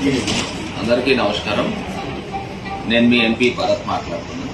అందరికీ నమస్కారం. నేను మీ ఎంపీ భరత్ మాట్లాడుతున్నాను.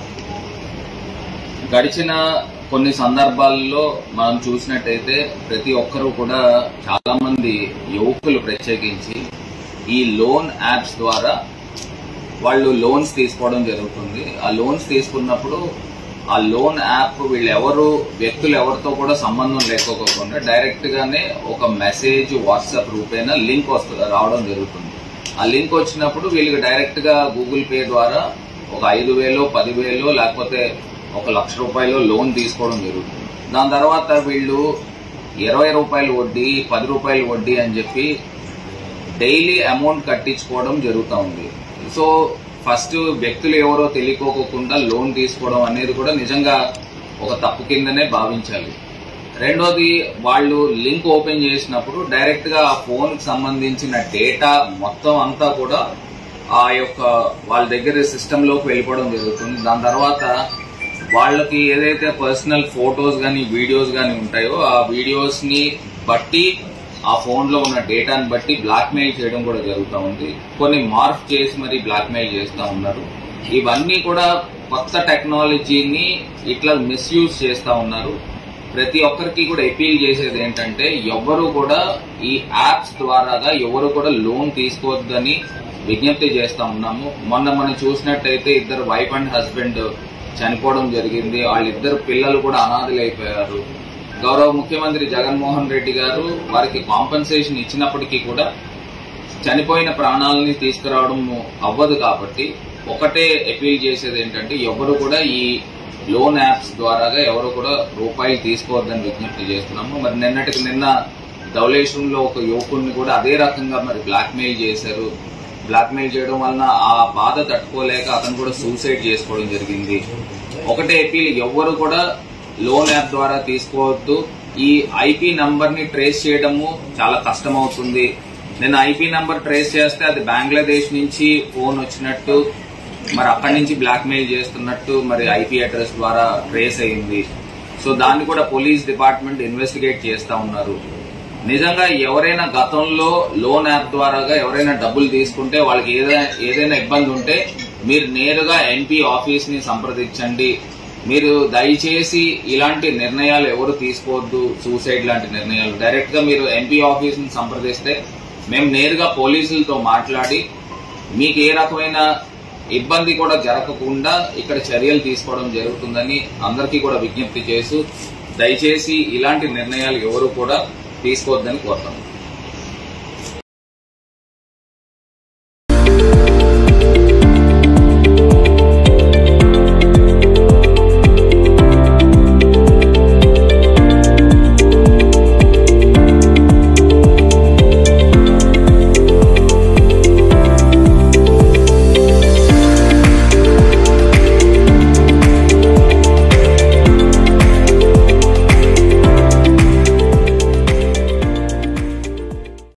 గడిచిన కొన్ని సందర్భాల్లో మనం చూసినట్టయితే ప్రతి ఒక్కరూ కూడా చాలా మంది యువకులు ప్రత్యేకించి ఈ లోన్ యాప్స్ ద్వారా వాళ్ళు లోన్స్ తీసుకోవడం జరుగుతుంది. ఆ లోన్స్ తీసుకున్నప్పుడు ఆ లోన్ యాప్ వ్యక్తులు ఎవరితో కూడా సంబంధం లేకపోకుండా డైరెక్ట్ గానే ఒక మెసేజ్ వాట్సాప్ రూపేణ లింక్ రావడం జరుగుతుంది. ఆ లింక్ వచ్చినప్పుడు వీళ్ళకి డైరెక్ట్ గా గూగుల్ పే ద్వారా ఒక 5,000 10,000 లేకపోతే ₹1,00,000 లోన్ తీసుకోవడం జరుగుతుంది. దాని తర్వాత వీళ్ళు ₹20 వడ్డీ, ₹10 వడ్డీ అని చెప్పి డైలీ అమౌంట్ కట్టించుకోవడం జరుగుతూ ఉంది. సో ఫస్ట్ వ్యక్తులు ఎవరో తెలియకోకుండా లోన్ తీసుకోవడం అనేది కూడా నిజంగా ఒక తప్పు కిందనే భావించాలి. రెండోది, వాళ్ళు లింక్ ఓపెన్ చేసినప్పుడు డైరెక్ట్ గా ఆ ఫోన్ కి సంబంధించిన డేటా మొత్తం అంతా కూడా వాళ్ళ దగ్గర సిస్టమ్ లోకి వెళ్ళిపోవడం జరుగుతుంది. దాని తర్వాత వాళ్ళకి ఏదైతే పర్సనల్ ఫోటోస్ గానీ వీడియోస్ గానీ ఉంటాయో ఆ వీడియోస్ ని బట్టి ఆ ఫోన్ లో ఉన్న డేటాను బట్టి బ్లాక్ మెయిల్ చేయడం కూడా జరుగుతూ ఉంది. కొన్ని మార్ఫ్ చేసి మరి బ్లాక్ మెయిల్ చేస్తూ ఉన్నారు. ఇవన్నీ కూడా కొత్త టెక్నాలజీని ఇట్లా మిస్యూజ్ చేస్తూ ఉన్నారు. ప్రతి ఒక్కరికి కూడా అపీల్ చేసేది ఏంటంటే ఎవరు కూడా ఈ యాప్స్ ద్వారాగా ఎవరు కూడా లోన్ తీసుకోవద్దని విజ్ఞప్తి చేస్తా ఉన్నాము. మనం చూసినట్టయితే ఇద్దరు వైఫ్ అండ్ హస్బెండ్ చనిపోవడం జరిగింది. వాళ్ళిద్దరు పిల్లలు కూడా అనాథలైపోయారు. గౌరవ ముఖ్యమంత్రి జగన్మోహన్ రెడ్డి గారు వారికి కాంపెన్సేషన్ ఇచ్చినప్పటికీ కూడా చనిపోయిన ప్రాణాలని తీసుకురావడం అవ్వదు. కాబట్టి ఒకటే అపీల్ చేసేది ఏంటంటే ఎవరు కూడా ఈ లోన్ యాప్స్ ద్వారాగా ఎవరు కూడా రూపాయలు తీసుకోవద్దని విజ్ఞప్తి చేస్తున్నాము. మరి నిన్నటికి నిన్న ధవళేశ్వరంలో ఒక యువకుడిని కూడా అదే రకంగా మరి బ్లాక్ మెయిల్ చేశారు. బ్లాక్ మెయిల్ చేయడం వలన ఆ బాధ తట్టుకోలేక అతను కూడా సూసైడ్ చేసుకోవడం జరిగింది. ఒకటే అపీల్, ఎవ్వరు కూడా లోన్ యాప్ ద్వారా తీసుకోవద్దు. ఈ ఐపీ నంబర్ ని ట్రేస్ చేయడము చాలా కష్టం అవుతుంది. నేను ఐపీ నంబర్ ట్రేస్ చేస్తే అది బంగ్లాదేశ్ నుంచి ఫోన్ వచ్చినట్టు, మరి అక్కడి నుంచి బ్లాక్ మెయిల్ చేస్తున్నట్టు మరి ఐపీ అడ్రస్ ద్వారా ట్రేస్ అయింది. సో దాన్ని కూడా పోలీస్ డిపార్ట్మెంట్ ఇన్వెస్టిగేట్ చేస్తా ఉన్నారు. నిజంగా ఎవరైనా గతంలో లోన్ యాప్ ద్వారాగా ఎవరైనా డబ్బులు తీసుకుంటే వాళ్ళకి ఏదైనా ఇబ్బంది ఉంటే మీరు నేరుగా ఎంపీ ఆఫీస్ ని సంప్రదించండి. మీరు దయచేసి ఇలాంటి నిర్ణయాలు ఎవరు తీసుకోవద్దు. సూసైడ్ లాంటి నిర్ణయాలు డైరెక్ట్ గా మీరు ఎంపీ ఆఫీస్ ని సంప్రదిస్తే మేము నేరుగా పోలీసులతో మాట్లాడి మీకు ఏ రకమైన ఇబ్బంది కూడా జరగకుండా ఇక్కడ చర్యలు తీసుకోవడం జరుగుతుందని అందరికీ కూడా విజ్ఞప్తి చేస్తూ దయచేసి ఇలాంటి నిర్ణయాలు ఎవరు కూడా తీసుకోవద్దని కోరుతాము.